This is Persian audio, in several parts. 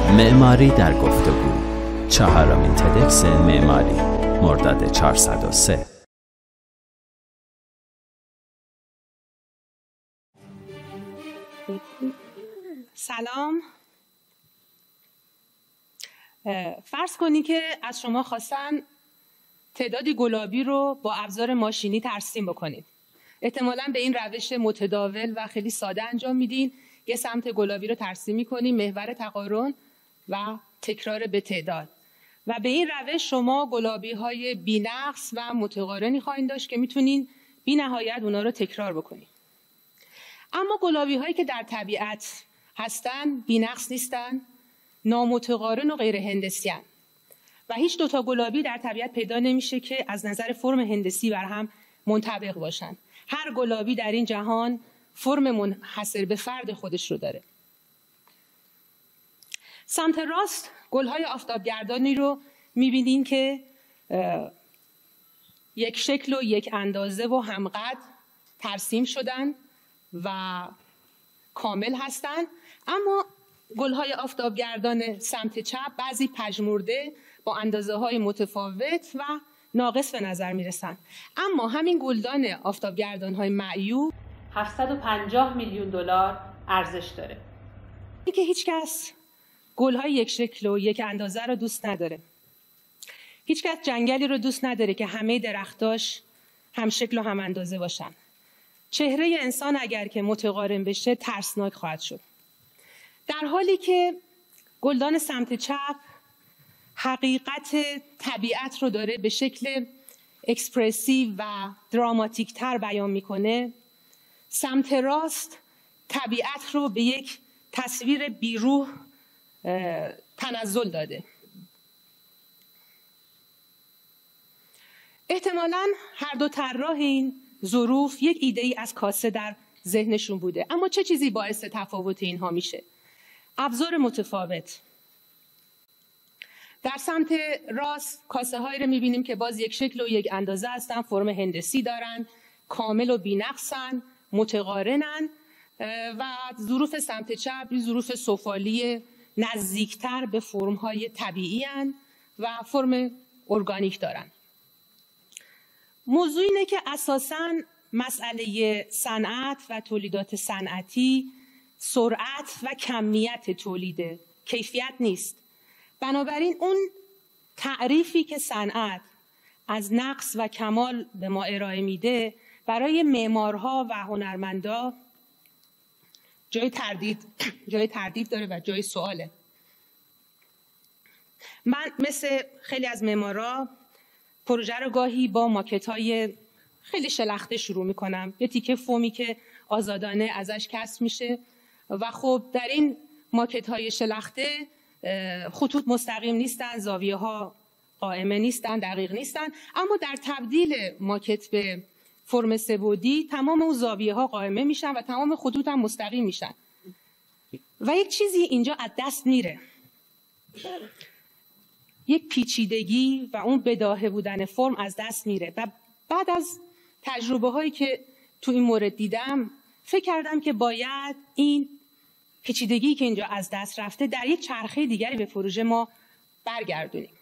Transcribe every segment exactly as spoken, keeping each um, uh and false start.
معماری در گفتگو، چهارمین تدکس معماری، مرداد چهارصد و سه. سلام. فرض کنی که از شما خواستن تعدادی گلابی رو با ابزار ماشینی ترسیم بکنید. احتمالاً به این روش متداول و خیلی ساده انجام میدین. یه سمت گلابی رو ترسیم میکنیم، محور تقارن و تکرار به تعداد. و به این روش شما گلابی های بی‌نقص و متقارنی خواهید داشت که میتونین بی نهایت اونا رو تکرار بکنید. اما گلابی هایی که در طبیعت هستن بی‌نقص نیستن، نامتقارن و غیر هندسی هستن. و هیچ دوتا گلابی در طبیعت پیدا نمیشه که از نظر فرم هندسی بر هم منطبق باشن. هر گلابی در این جهان فرم منحصر به فرد خودش رو داره. سمت راست گل‌های آفتابگردانی رو می‌بینین که یک شکل و یک اندازه و همقد ترسیم شدن و کامل هستن. اما گل‌های آفتابگردان سمت چپ بعضی پژمرده با اندازه‌های متفاوت و ناقص به نظر میرسن. اما همین گلدان آفتابگردان‌های معیوب هفتصد و پنجاه میلیون دلار ارزش داره. این که هیچ کس گل‌های یک شکل و یک اندازه رو دوست نداره. هیچ کس جنگلی رو دوست نداره که همه درختاش هم شکل و هم اندازه باشن. چهره انسان اگر که متقارن بشه ترسناک خواهد شد. در حالی که گلدان سمت چپ حقیقت طبیعت رو داره به شکل اکسپرسیو و دراماتیک تر بیان میکنه، سمت راست طبیعت رو به یک تصویر بیروح تنزل داده. احتمالاً هر دو طراح این ظروف یک ایده ای از کاسه در ذهنشون بوده. اما چه چیزی باعث تفاوت اینها میشه؟ ابزار متفاوت. در سمت راست کاسه هایی رو میبینیم که باز یک شکل و یک اندازه هستن، فرم هندسی دارن، کامل و بی‌نقصن، متقارنن. و ظروف سمت چپ ظروف سفالی نزدیکتر به فرم های طبیعی هن و فرم ارگانیک دارن. موضوع اینه که اساساً مسئله صنعت و تولیدات صنعتی سرعت و کمیت تولیده، کیفیت نیست. بنابراین اون تعریفی که صنعت از نقص و کمال به ما ارائه میده برای معمارها و هنرمندا جای تردید جای تردید داره و جای سواله. من مثل خیلی از معمارا پروژه رو گاهی با ماکت‌های خیلی شلخته شروع میکنم، یه تیکه فومی که آزادانه ازش کسب میشه و خب در این ماکت‌های شلخته خطوط مستقیم نیستن، زاویه ها قائمه نیستن، دقیق نیستن. اما در تبدیل ماکت به فرم سه‌بعدی تمام اون زاویه ها قائمه میشن و تمام خطوط هم مستقیم میشن و یک چیزی اینجا از دست میره، یک پیچیدگی و اون بداهه بودن فرم از دست میره. و بعد از تجربه هایی که تو این مورد دیدم فکر کردم که باید این پیچیدگی که اینجا از دست رفته در یک چرخه دیگری به پروژه ما برگردونیم.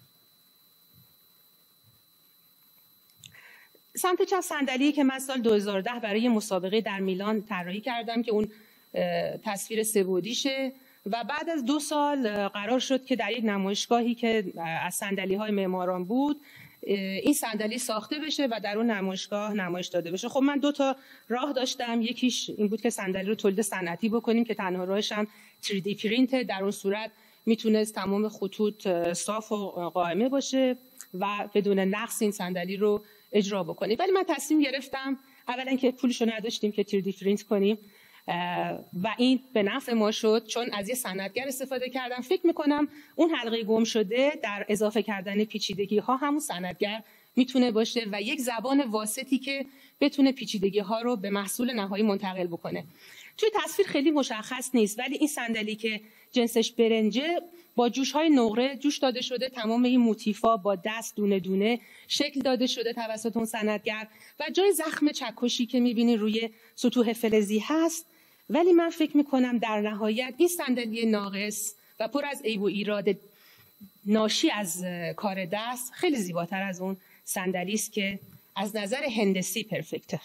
سمت چپ صندلی که من سال دو هزار و ده برای مسابقه در میلان طراحی کردم که اون تصویر سه‌بعدیشه و بعد از دو سال قرار شد که در یک نمایشگاهی که از صندلی‌های معماران بود این صندلی ساخته بشه و در اون نمایشگاه نمایش داده بشه. خب من دو تا راه داشتم. یکیش این بود که صندلی رو تولید صنعتی بکنیم که تنها راهش هم تری دی پرینت، در اون صورت میتونست تمام خطوط صاف و قائمه باشه و بدون نقص این صندلی رو اجرا بکنیم. ولی من تصمیم گرفتم اولا که پولشو نداشتیم که تری دی پرینت کنیم و این به نفع ما شد چون از یه صنعتگر استفاده کردم. فکر میکنم اون حلقه گم شده در اضافه کردن پیچیدگی ها همون صنعتگر میتونه باشه و یک زبان واسطی که بتونه پیچیدگی ها رو به محصول نهایی منتقل بکنه. توی تصویر خیلی مشخص نیست ولی این صندلی که جنسش برنجه با جوش های نقره جوش داده شده، تمام این موتیفا با دست دونه دونه شکل داده شده توسط اون صنعتگر و جای زخم چکشی که میبینی روی سطوح فلزی هست. ولی من فکر میکنم در نهایت این صندلی ناقص و پر از عیب و ایراد ناشی از کار دست خیلی زیباتر از اون صندلی است که از نظر هندسی پرفکته.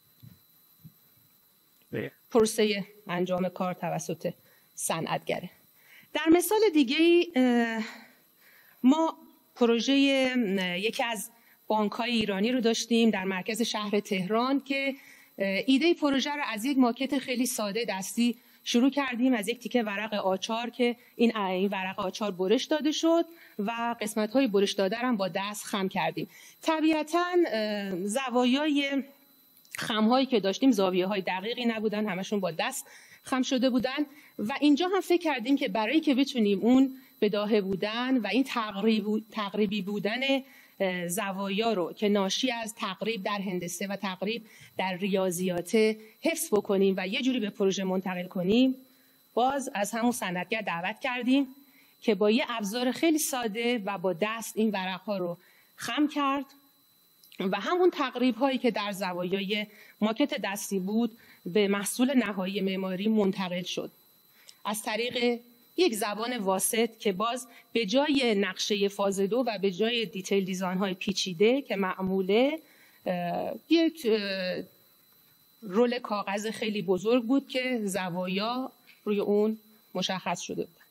پروسه انجام کار توسط صنعتگره. در مثال دیگه ما پروژه یکی از بانک‌های ایرانی رو داشتیم در مرکز شهر تهران که ایده پروژه رو از یک ماکت خیلی ساده دستی شروع کردیم، از یک تیکه ورق آچار که این این ورق آچار برش داده شد و قسمت‌های برش داده رو هم با دست خم کردیم. طبیعتاً زوایای خم‌هایی که داشتیم زاویه‌های دقیقی نبودن، همشون با دست خم شده بودن و اینجا هم فکر کردیم که برای که بتونیم اون بداهه بودن و این تقریب تقریبی بودن زوایا رو که ناشی از تقریب در هندسه و تقریب در ریاضیات حفظ بکنیم و یه جوری به پروژه منتقل کنیم، باز از همون صنعتگر دعوت کردیم که با یه ابزار خیلی ساده و با دست این ورق‌ها رو خم کرد و همون تقریب هایی که در زوایای ماکت دستی بود به محصول نهایی معماری منتقل شد از طریق یک زبان واسط که باز به جای نقشه فاز دو و به جای دیتیل دیزاین های پیچیده که معموله یک رول کاغذ خیلی بزرگ بود که زوایا روی اون مشخص شده بود.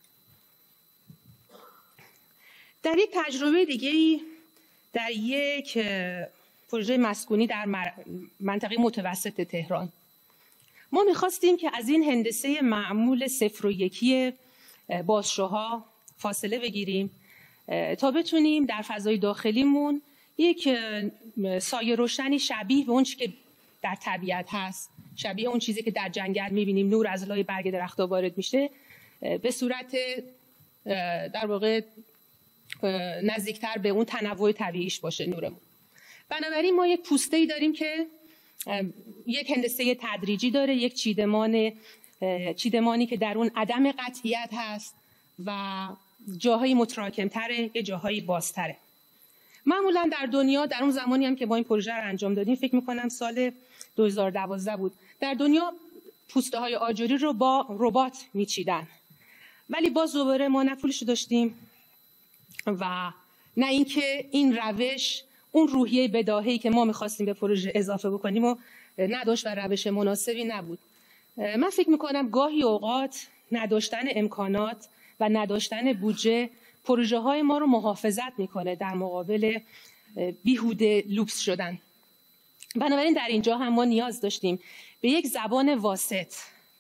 در یک تجربه دیگه در یک پروژه مسکونی در منطقه متوسط تهران ما میخواستیم که از این هندسه معمول صفر و یکی بازشوها فاصله بگیریم تا بتونیم در فضای داخلیمون یک سایه روشنی شبیه به اون چیزی که در طبیعت هست، شبیه اون چیزی که در جنگل میبینیم نور از لای برگ درخت‌ها وارد میشه، به صورت در واقع نزدیکتر به اون تنوع طبیعیش باشه نورمون. بنابراین ما یک پوسته‌ای داریم که یک هندسه تدریجی داره، یک چیدمان چیدمانی که در اون عدم قطعیت هست و جاهای متراکم‌تره، یه جاهایی بازتره. معمولا در دنیا در اون زمانی هم که ما این پروژه رو انجام دادیم، فکر می‌کنم سال دو هزار و دوازده بود، در دنیا پوسته‌های آجوری رو با ربات میچیدن، ولی باز دوباره ما نه پولش داشتیم و نه اینکه این روش اون روحیه بداهه‌ای که ما می‌خواستیم به پروژه اضافه بکنیم و نداشت و روش مناسبی نبود. من فکر می‌کنم گاهی اوقات نداشتن امکانات و نداشتن بودجه پروژه های ما رو محافظت میکنه در مقابل بیهوده لوپس شدن. بنابراین در اینجا هم ما نیاز داشتیم به یک زبان واسط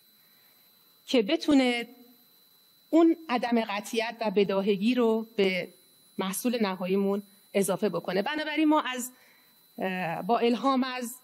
که بتونه اون عدم قطعیت و بداهگی رو به محصول نهاییمون اضافه بکنه. بنابراین ما از با الهام از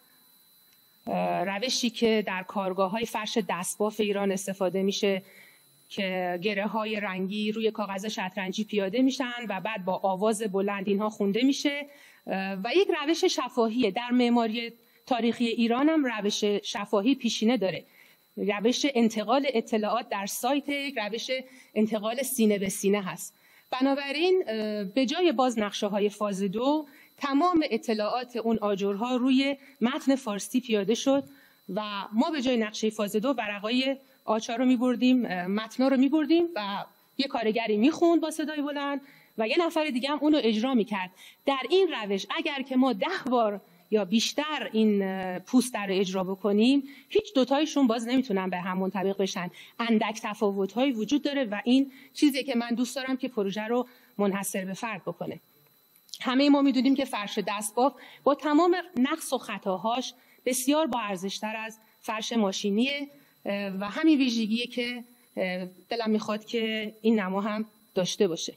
روشی که در کارگاه‌های فرش دستباف ایران استفاده میشه که گره های رنگی روی کاغذ شطرنجی پیاده میشن و بعد با آواز بلند اینها خونده میشه و یک روش شفاهیه. در معماری تاریخی ایران هم روش شفاهی پیشینه داره. روش انتقال اطلاعات در سایت یک روش انتقال سینه به سینه هست. بنابراین به جای باز نقشه های فاز دو تمام اطلاعات اون آجرها روی متن فارسی پیاده شد و ما به جای نقشه فاز دو ورقای آچار رو می‌بردیم، متنا رو می‌بردیم و یه کارگری می‌خوند با صدای بلند و یه نفر دیگه هم اون رو اجرا می‌کرد. در این روش اگر که ما ده بار یا بیشتر این پوست رو اجرا بکنیم، هیچ دوتایشون باز نمیتونن به هم منطبق بشن. اندک تفاوت‌هایی وجود داره و این چیزی که من دوست دارم که پروژه رو منحصر به فرد بکنه. همه ما می‌دونیم که فرش دستباف با تمام نقص و خطاهاش بسیار با ارزش‌تر از فرش ماشینیه و همین ویژگیه که دلم میخواد که این نما هم داشته باشه.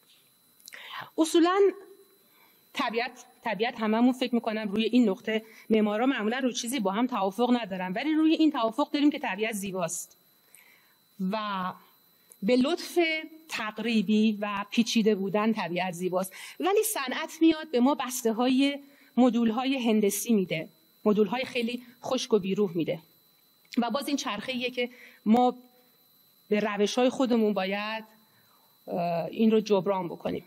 اصولاً طبیعت طبیعت هممون فکر میکنم روی این نقطه معمارا معمولا روی چیزی با هم توافق ندارن، ولی روی این توافق داریم که طبیعت زیباست و به لطف تقریبی و پیچیده بودن طبیعت زیباست. ولی صنعت میاد به ما بسته های مدول های هندسی میده، مدول های خیلی خشک و بیروح میده و باز این چرخه‌ایه که ما به روش‌های خودمون باید این رو جبران بکنیم.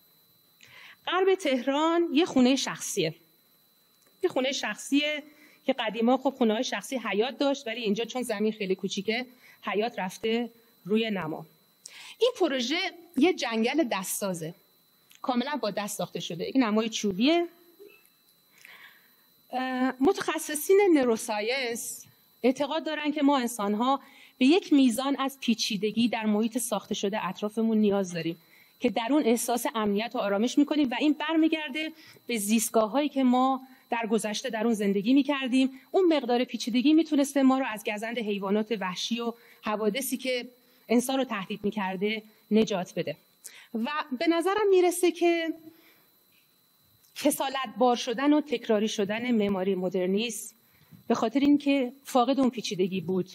غرب تهران یه خونه شخصیه. یه خونه شخصیه که قدیما خب خونه‌های شخصی حیاط داشت، ولی اینجا چون زمین خیلی کوچیکه حیاط رفته روی نما. این پروژه یه جنگل دستسازه، کاملا با دست ساخته شده. این نمای چوبیه. متخصصین نوروساینس اعتقاد دارن که ما انسان‌ها به یک میزان از پیچیدگی در محیط ساخته شده اطرافمون نیاز داریم که در اون احساس امنیت و آرامش می‌کنیم و این برمیگرده به زیستگاه‌هایی که ما در گذشته در اون زندگی می‌کردیم. اون مقدار پیچیدگی میتونسته ما رو از گزند حیوانات وحشی و حوادثی که انسان رو تهدید می‌کرده نجات بده. و به نظرم میرسه که کسالت بار شدن و تکراری شدن معماری مدرنیسم به خاطر اینکه فاقد اون پیچیدگی بود.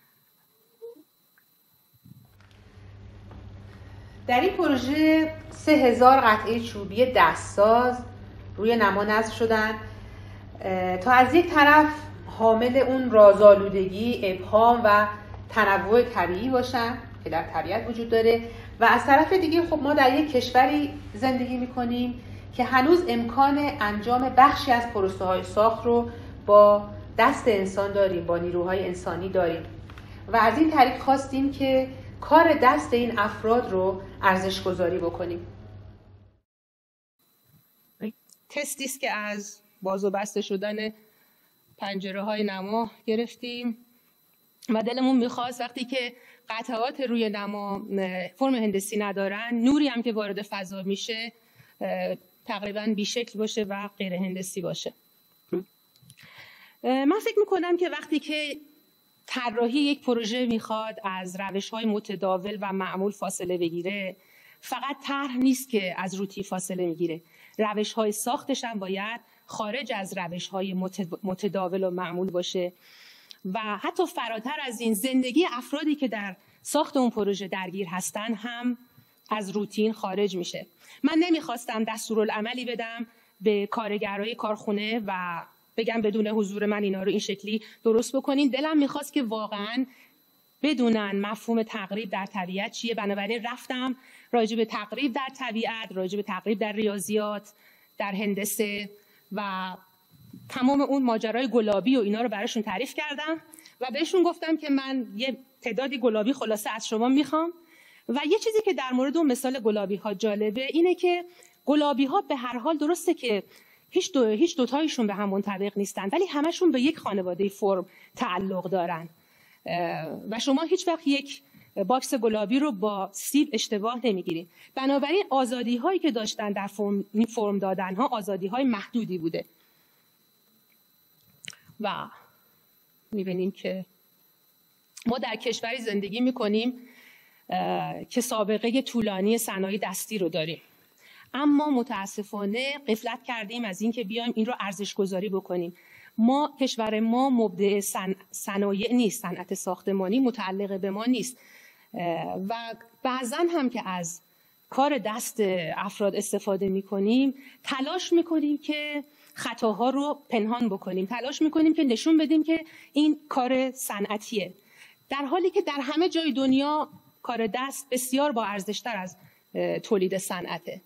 در این پروژه سه هزار قطعه چوبی دستساز روی نما نصب شدن تا از یک طرف حامل اون رازآلودگی، ابهام و تنوع طبیعی باشن که در طبیعت وجود داره و از طرف دیگه خب ما در یک کشوری زندگی میکنیم که هنوز امکان انجام بخشی از پروسه های ساخت رو با دست انسان داریم، با نیروهای انسانی داریم و از این طریق خواستیم که کار دست این افراد رو ارزش گذاری بکنیم. تستی است که از باز و بسته شدن پنجره های نما گرفتیم و دلمون میخواست وقتی که قطعات روی نما فرم هندسی ندارن، نوری هم که وارد فضا میشه تقریبا بیشکل باشه و غیر هندسی باشه. من فکر میکنم که وقتی که طراحی یک پروژه میخواد از روش‌های متداول و معمول فاصله بگیره، فقط طرح نیست که از روتی فاصله میگیره، روش‌های ساختش هم باید خارج از روش‌های متداول و معمول باشه و حتی فراتر از این زندگی افرادی که در ساخت اون پروژه درگیر هستن هم از روتین خارج میشه. من نمیخواستم دستورالعملی بدم به کارگرای کارخونه و بگم بدون حضور من اینا رو این شکلی درست بکنین. دلم میخواست که واقعا بدونن مفهوم تقریب در طبیعت چیه. بنابراین رفتم راجع به تقریب در طبیعت، راجع به تقریب در ریاضیات، در هندسه و تمام اون ماجرای گلابی و اینا رو براشون تعریف کردم و بهشون گفتم که من یه تعدادی گلابی خلاصه از شما میخوام. و یه چیزی که در مورد اون مثال گلابی ها جالبه اینه که گلابی ها به هر حال درسته که هیچ دو هیچ دوتایشون به هم منطبق نیستن، ولی همشون به یک خانواده فرم تعلق دارن و شما هیچ وقت یک باکس گلابی رو با سیب اشتباه نمیگیرید. بنابراین آزادی هایی که داشتن در فرم, فرم دادن ها آزادی های محدودی بوده و میبینیم که ما در کشوری زندگی میکنیم که سابقه طولانی صنایع دستی رو داریم، اما متاسفانه غفلت کردیم از این که بیایم این رو ارزش گذاری بکنیم. ما کشور ما مبدع صن... صنایع نیست، صنعت ساختمانی متعلق به ما نیست و بعضا هم که از کار دست افراد استفاده میکنیم تلاش میکنیم که خطاها رو پنهان بکنیم، تلاش میکنیم که نشون بدیم که این کار صنعتیه، در حالی که در همه جای دنیا کار دست بسیار با ارزشتر از تولید صنعته.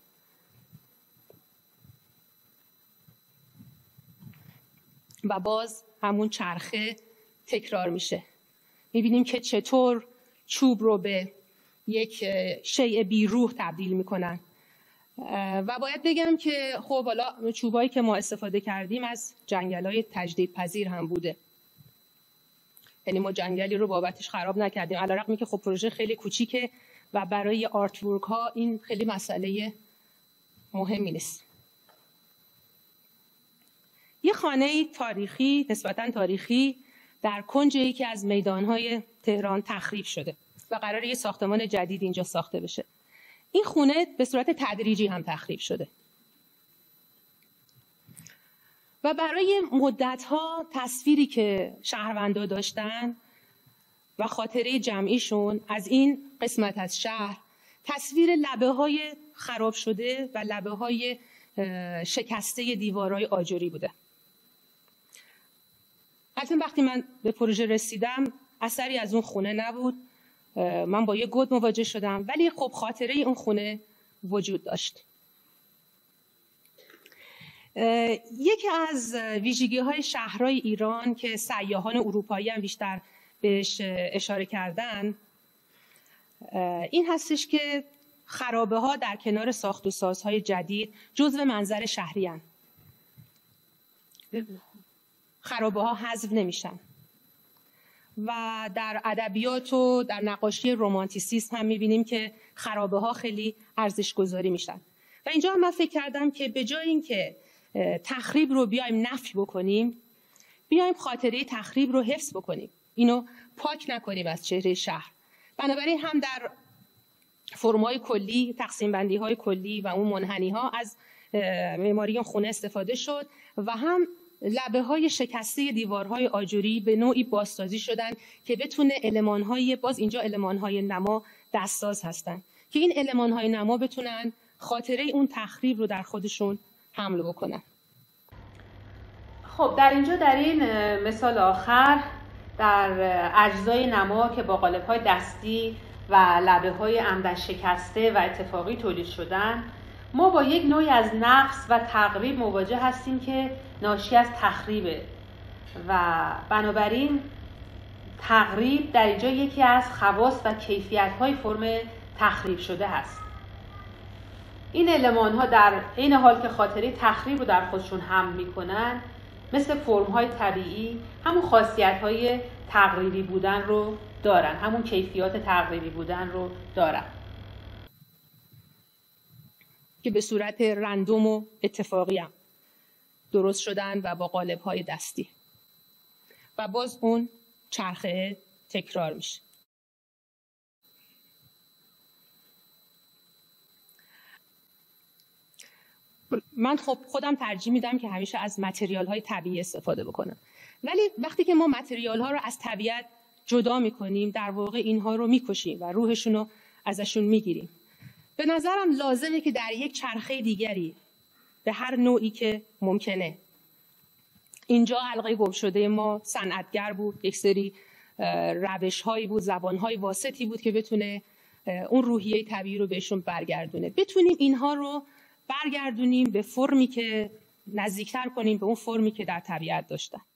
و باز همون چرخه تکرار میشه. میبینیم که چطور چوب رو به یک شیء بی روح تبدیل میکنن و باید بگم که خب حالا چوبایی که ما استفاده کردیم از جنگل‌های تجدیدپذیر هم بوده، یعنی ما جنگلی رو بابتش خراب نکردیم، علیرغم که خب پروژه خیلی کوچیکه و برای آرت ورک ها این خیلی مسئله مهمی نیست. یه خانه تاریخی، نسبتاً تاریخی، در کنج یکی از میدان‌های تهران تخریب شده و قراره یه ساختمان جدید اینجا ساخته بشه. این خونه به صورت تدریجی هم تخریب شده و برای مدت‌ها تصویری که شهروندان داشتن و خاطره جمعیشون از این قسمت از شهر تصویر لبه‌های خراب شده و لبه‌های شکسته دیوارهای آجری بوده. البته وقتی من به پروژه رسیدم اثری از اون خونه نبود، من با یه گود مواجه شدم، ولی خب خاطره اون خونه وجود داشت. یکی از ویژگی‌های شهرهای ایران که سیاحان اروپایی هم بیشتر بهش اشاره کردن این هستش که خرابه ها در کنار ساخت و سازهای جدید جزو منظر شهری هستند. خرابه ها حذف نمیشن و در ادبیات و در نقاشی رمانتیسیسم هم میبینیم که خرابه ها خیلی ارزش گذاری میشن و اینجا هم من فکر کردم که به جای اینکه تخریب رو بیایم نفی بکنیم، بیایم خاطره تخریب رو حفظ بکنیم، اینو پاک نکنیم از چهره شهر. بنابراین هم در فرم‌های کلی، تقسیم بندی های کلی و اون منحنی ها از معماری خونه استفاده شد و هم لبه های شکسته دیوارهای آجوری به نوعی بازسازی شدن که بتونه المان‌های، باز اینجا المان‌های نما دستساز هستن که این المان‌های نما بتونن خاطره اون تخریب رو در خودشون حمل بکنن. خب در اینجا در این مثال آخر در اجزای نما که با قالب‌های دستی و لبه‌های عمدن شکسته و اتفاقی تولید شدن، ما با یک نوعی از نقص و تقریب مواجه هستیم که ناشی از تخریبه و بنابراین تقریب در اینجا یکی از خواص و کیفیت‌های فرم تخریب شده هست. این المان‌ها در عین حال که خاطره تخریب رو در خودشون حمل می‌کنن، مثل فرم‌های طبیعی همون خاصیت‌های تقریبی بودن رو دارن، همون کیفیات تقریبی بودن رو دارن که به صورت رندوم و اتفاقی هم درست شدن و با قالب‌های دستی و باز اون چرخه تکرار میشه. من خب خودم ترجیح میدم که همیشه از متریال‌های طبیعی استفاده بکنم، ولی وقتی که ما متریال‌ها رو از طبیعت جدا میکنیم در واقع اینها رو میکشیم و روحشون رو ازشون میگیریم. به نظرم لازمه که در یک چرخه دیگری به هر نوعی که ممکنه، اینجا حلقه گم شده ما صنعتگر بود، یک سری روش‌هایی بود، زبان‌های واسطی بود که بتونه اون روحیه طبیعی رو بهشون برگردونه، بتونیم اینها رو برگردونیم به فرمی که نزدیکتر کنیم به اون فرمی که در طبیعت داشتن.